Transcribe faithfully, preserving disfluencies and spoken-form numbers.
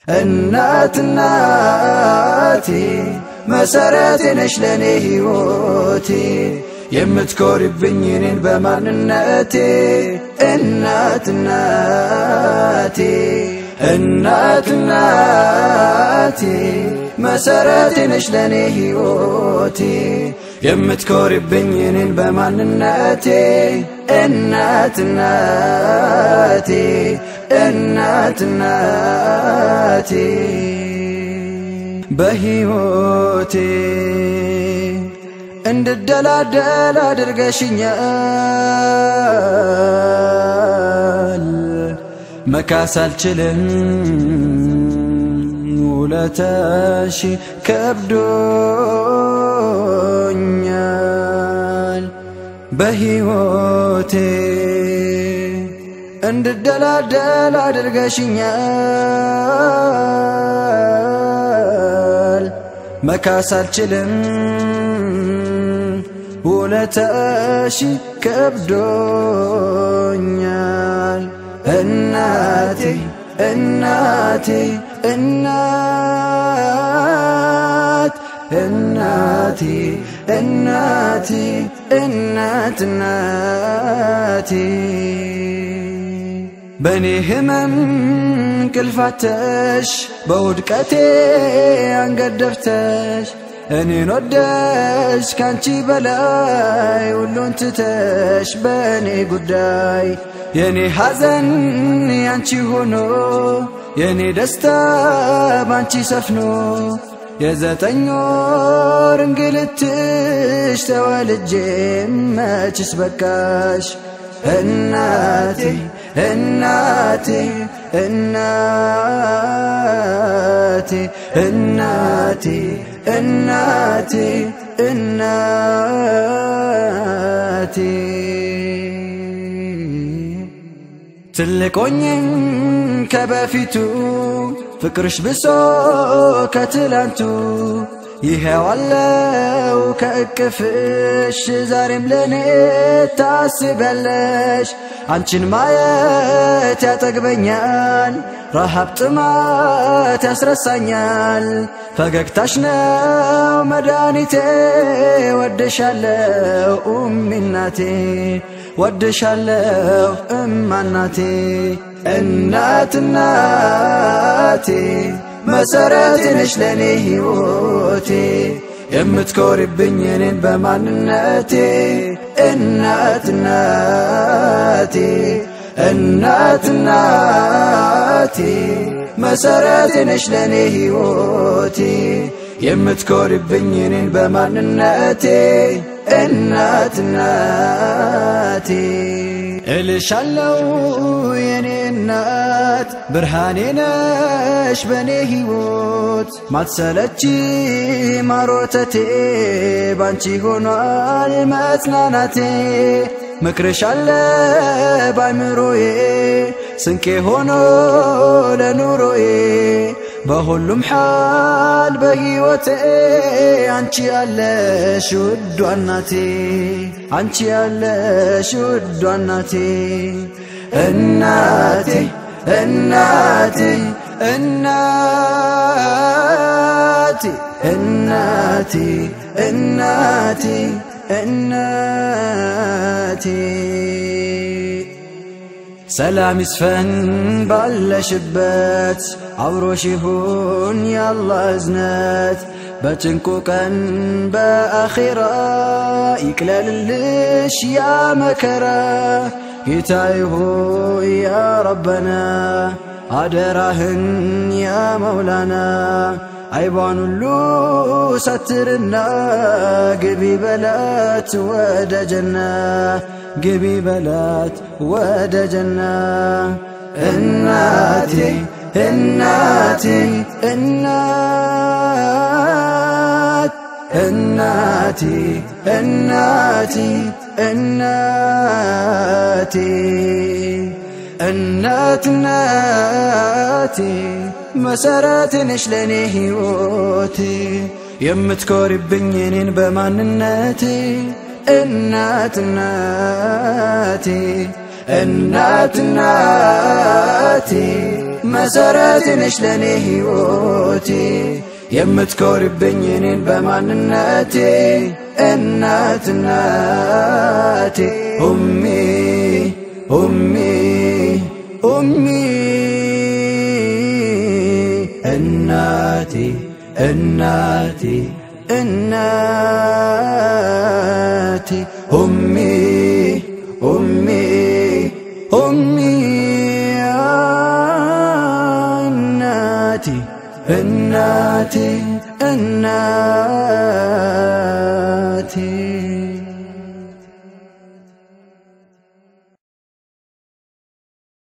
እናት እናቴ መሰረቴ ነሽ ለኔ ሕይወቴ የምትኮሪብኝ እኔን በማንነቴ እናት እናቴ እናት እናቴ መሰረቴ ነሽ ለኔ ሕይወቴ የምትኮሪብኝ እኔን በማንነቴ እናት እናቴ እናት እናቴ በሕይወቴ እንድደላደል አድርገሽኛል መካስ አልችልም ውለታሽ ከብዶኛል በሕይወቴ እንድደላደል አድርገሽኛል መካስ አልችልም ውለታሽ ከብዶኛል እናቴ እናቴ እናት እናቴ እናቴ እናት እናቴ በኔ ህመም እንቅልፋተሽ በውድቀቴ አንገደፍተሽ እኔን ወደሽ ካንቺ በላይ ሁሉን ትተሽ በኔ ጉዳይ የኔ ሐዘን ያንቺ ሆኖ የኔ ደስታ ባንቺ ሰፍኖ የዘጠኝ ወር እንግልትሽ ተወልጄ መችስ በቃሽ እናቴ እናቴ እናቴ እናቴ እናቴ እናቴ ትልቆኝም ከበፊቱ ፍቅርሽ ብሶ ከትላንቱ ይሄው አለው ከእቅፍሽ ዛሬም ለኔ ታስቢያለሽ አንቺን ማየት ያጠግበኛል ረሃብ ጥማት ያስረሳኛል ፈገግታሽ ነው መድኃኒቴ ወድሻለሁ ኡሚ እናቴ ወድሻለሁ እማ እናቴ እናት እናቴ መሰረቴ ነሽ ለኔ ሕይወቴ የምትኮሪብኝ እኔን በማንነቴ እናት እናቴ እናት እናቴ መሰረቴ ነሽ ለኔ ሕይወቴ የምትኮሪብኝ እኔን በማንነቴ እናት እናቴ እልሻለሁ የኔ እናት ብርሃኔ ነሽ በኔ ሕይወት ማትሰለቺ ማሮተቴ ባንቺ ሆኗል መጽናናቴ ምክርሽ አለ ባይምሮዬ ስንቄ ሆኖ ለኑሮዬ በሁሉም ሓል በሕይወቴ አንቺ ያለሽ ውዷ እናቴ አንቺ ያለሽ ውዷ እናቴ እናቴ እናቴ እናቴ እናቴ እናቴ እናቴ ሰላም ይስፈን ባለሽበት አብሮሽ ይሁን ያላህ እዝነት በጭንቁ ቀን በአኺራ ይቅለልልሽ ያ መከራ ጌታዬ ሆይ ያ ረበና አደራህን ያ መውላና አይባን ሁሉ ሰትርና ግቢ በላት ወደ ጀና ግቢ በላት ወደ ጀና እናቴ እናቴ እናት እናቴ እናቴ እናቴ እናት እናቴ መሰረቴ ነሽ ለኔ ሕይወቴ የምትኮሪብኝ እኔን በማንነቴ እናት እናቴ እናት እናቴ መሰረት ነሽ ለኔ ሕይወቴ የምትኮሪብኝ እኔን በማንነቴ እናት እናቴ ኡሚ ኡሚ ኡሚ እናቴ እናቴ እናቴ ኡሚ ኡሚ ኡሚ እናቴ እናቴ እናቴ